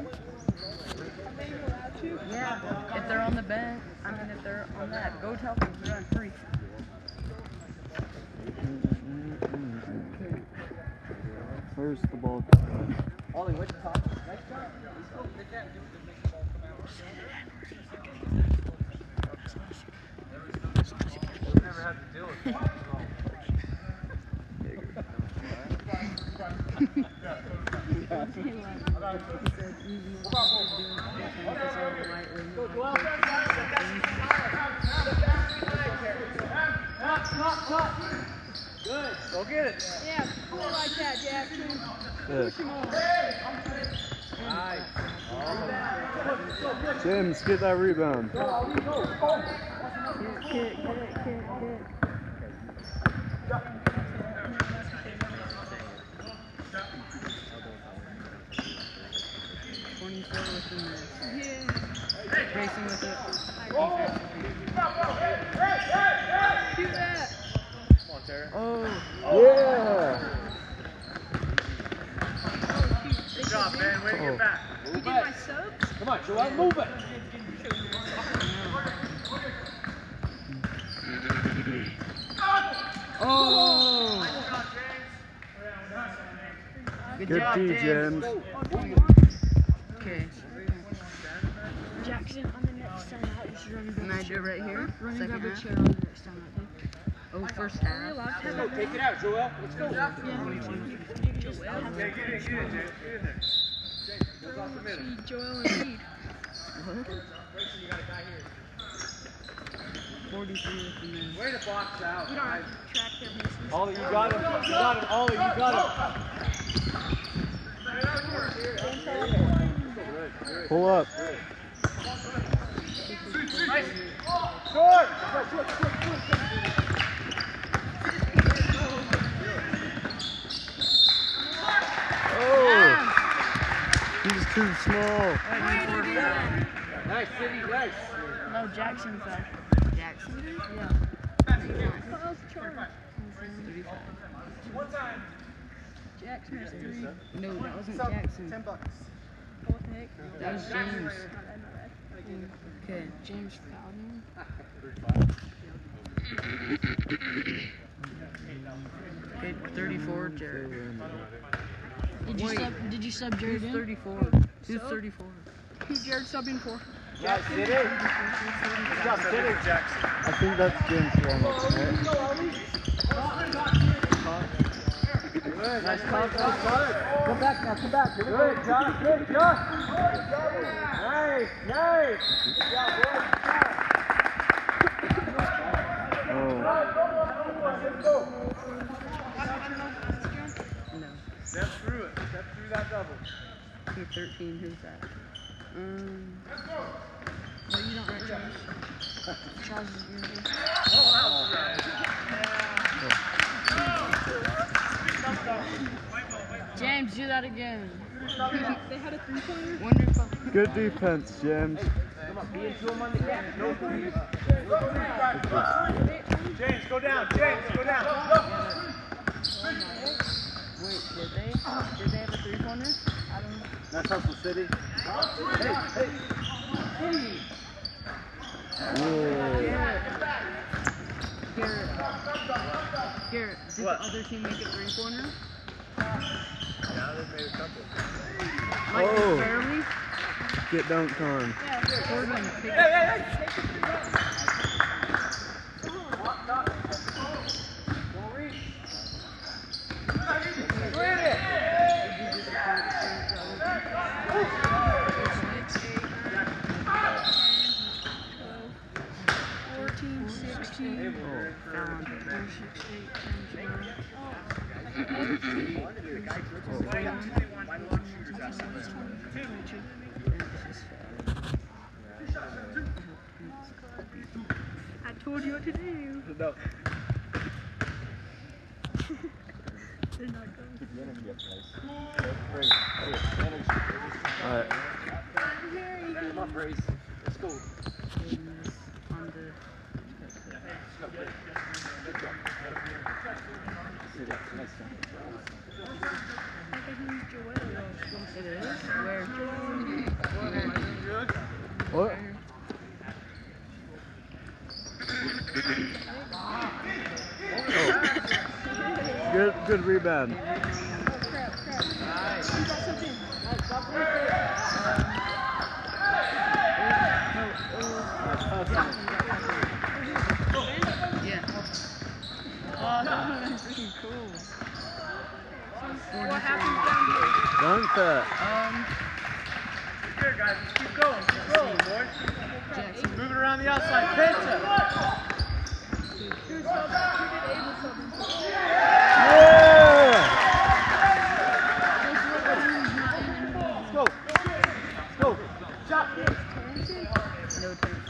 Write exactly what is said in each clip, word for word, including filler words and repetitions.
Yeah, if they're on the bench, I mean if they're on that, go tell them they're on three. Where's the ball? Ollie, what's the top? Nice shot. Let's go. They can't do it to make the ball come out. We've never had to deal with that. Good. Go get it. Yeah, pull like that, Jackson. Push him over. Nice. James, get that rebound. Kick, kick, kick, kick. twenty-four within there. Yeah. Racing with it. Oh. Do that. Come on, Tara. Oh. Yeah. Good job, man. Way to Oh. get back. You did my subs? Come on, Joel, move it. Oh. Good, Good job, D, James. James. Okay. Jackson, on the next time out, you should run and grab Can I a do chair. it right here? Run and Second grab a half? chair on the next time out, okay? Oh, first Are we half. allowed to have Go, that? take it out, Joel. Let's go. Yeah. Joel. Okay, get in, get in, get in, get in there. James, goes off the middle. See Joel and Reed. What? Grayson, you got a guy here. forty-three within there. Way to box out. We don't have to track their misses. Ollie, you got him. You got him. Ollie, you got him. Pull up. Nice. Short. Oh. He's too small. Nice, City, nice. No, Jackson's that. Jackson? Yeah. Close charge. thirty-five. One time. Jackson has three. No, that wasn't Jackson. Ten bucks. What the heck? That was James. Okay. James fouled him. Okay, thirty-four, Jared. Did you Wait. sub? Did you sub Jared Who's in? thirty-four? Who's So? thirty-four? Who's Jared subbing for? Nice, City. Good job, City. Jackson. I think that's James Warnock, right? Good, nice touch, nice touch. Come back now, come back. Good, Josh, good, Josh. Nice, nice. Good job, boys. Oh. No. Step through it. Step through that double. Okay, thirteen. Who's that? Um. No, you don't write Charles. Charles is your name. Oh, that was right. James, do that again. They had a three-pointer. Wonderful. Good defense, James. Come on, be into him on the gap. No threes. James, go down. James, go down. Wait, did they? Did they have a three-pointer? I don't know. Nice hustle, City. Hey, hey. Yeah. Garrett. Garrett, did What? the other team make a three-pointer? Yeah, they made a couple. Like Oh. barely? Get dunked on. Corbin, pick Hey, hey, hey. Don't reach. Win it. fourteen, sixteen, I told you what to do. No. They're not going. All right. Come on, Brace. Let's go. on the I think he's Joel. It is? Where? good rebound. Oh crap, crap. Nice. You got something. Nice, stop it. Yeah. Oh, that would have been freaking cool. What happened down here? Dunk that. Um, Here, guys, just keep going. Keep going, boys. Jackson. Moving around the outside. Penta. Who's up? Who did Abel something? Yeah! Let's go. Let's go. Shot. No turns.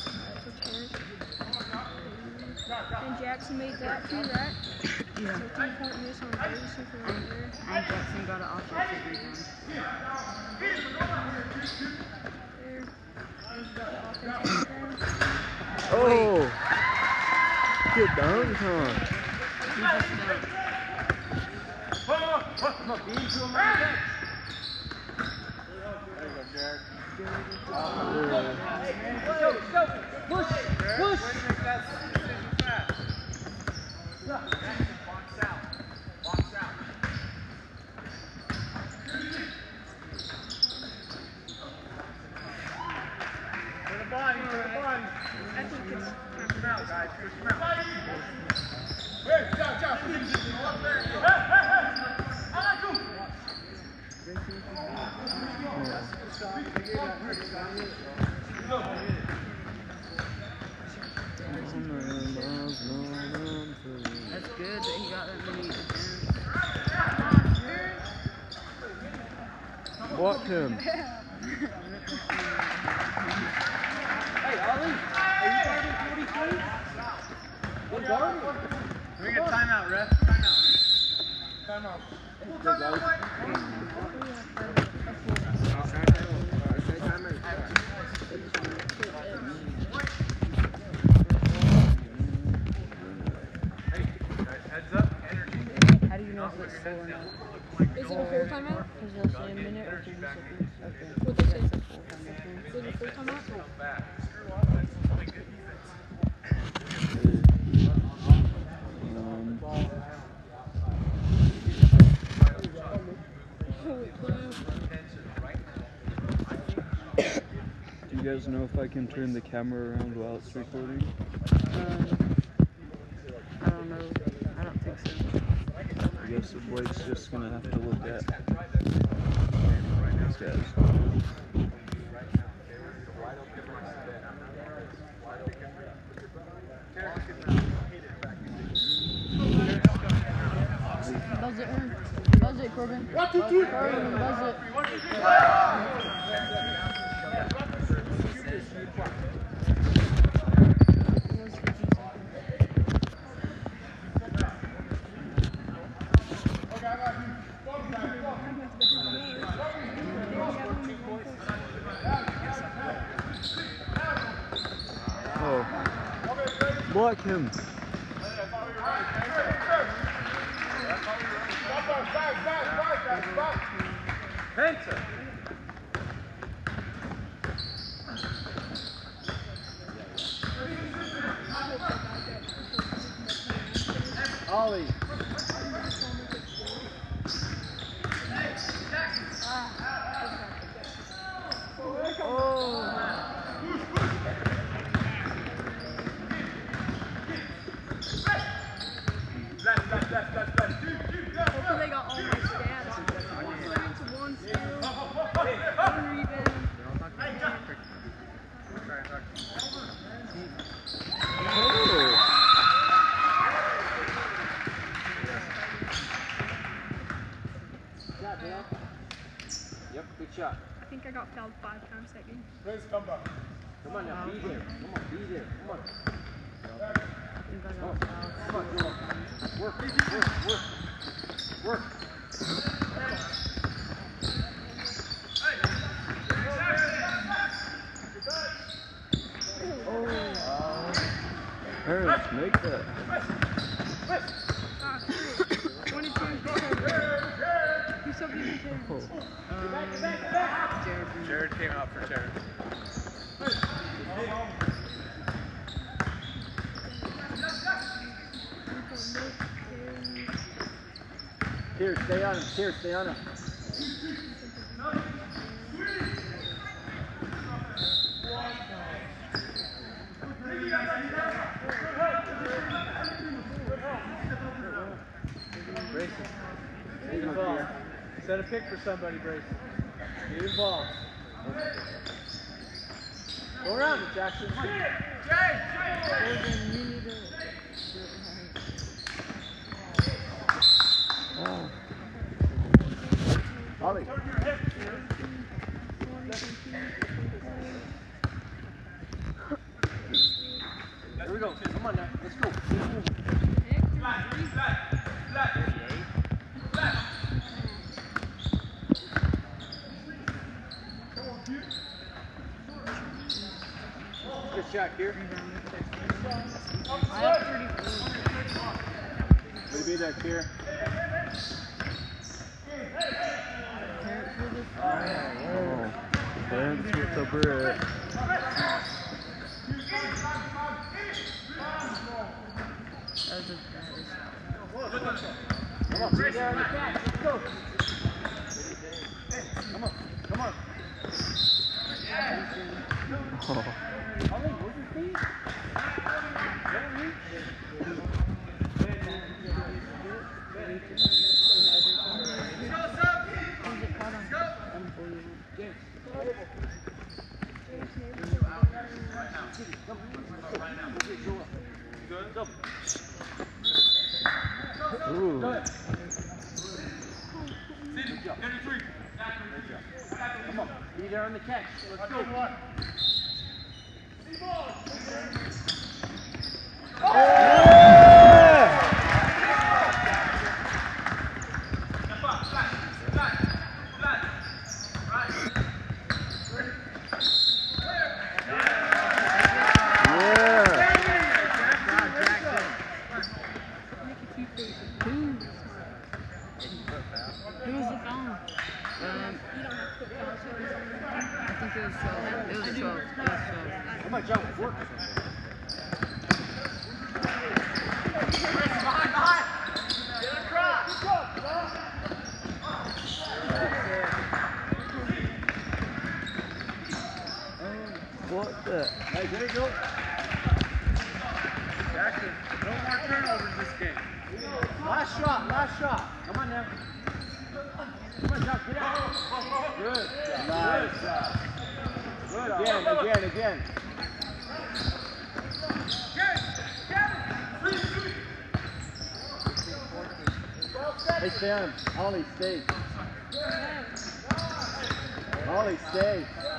And Jackson made that too, right? Yeah. So three point miss on Davidson from right there. And Jackson got an offensive rebound. There. There's got the offensive rebound. Oh! Good dunk, huh? He just dunked. Come on, come on, beat to him right there. There you go, Jared. Let's go, let's go. Push, push. Way to make that decision fast. Box out, box out. For the body, for the body. I think it's Push him out, guys, push him out. Hey, down, down, please. Hey, hey, hey. I like you. That's good that he got that many attempts. Watch him. Hey, Ollie, are you guarding forty-three? What guard? Can we get timeout, ref? Timeout. Timeout. Full timeout, Mike. Hey, heads up, energy. How do you know if it's full or not? Is it a full timeout? Because they'll say a minute or thirty seconds. Okay. What'd they say? That's a full timeout. Is it a full timeout? Um, do you guys know if I can turn the camera around while it's recording? Um, I don't know. I don't think so. I guess Blake's just gonna have to look at these guys. Buzz it, Ern. Buzz it, Corbin. One, two, three. Corbin, buzz it. Oh. Block him. Penta. Ollie. Hopefully they got all my stats. One point to one steal, one rebound. Oh. Shot, Dale. Yep, good shot. I think I got fouled five times that game. Come on now, be there. Come on, be there. Come on. Come on, come on, Joel. Work, work, work. Work. Parents, make that. Ah, twenty-two. Who's up here? Oh. Jared. Jared came out for Jared. Here, stay on him. Here, stay on him. Grayson. Get the ball. Set a pick for somebody, Grayson. Get the ball. Go around it, Jackson. Oh. Ollie. Here we go. Come on now. Let's go. Good shot here. Way to be there, Kier. Oh. Dance with the brick. Come on, be there on the catch. Let's go. Come on, come on. Oh. Ollie, where's your feet? Let him reach. Ooh. Come on, be there on the catch. Let's go. Come on, Joe, work. What the? Hey, there you go. Jackson, no more turnovers this game. Last shot, last shot. Come on now. Come on, Josh, get out. Good. Nice job. Good. Again, again, again. Hey, stay on him. Ollie, stay. Ollie, stay.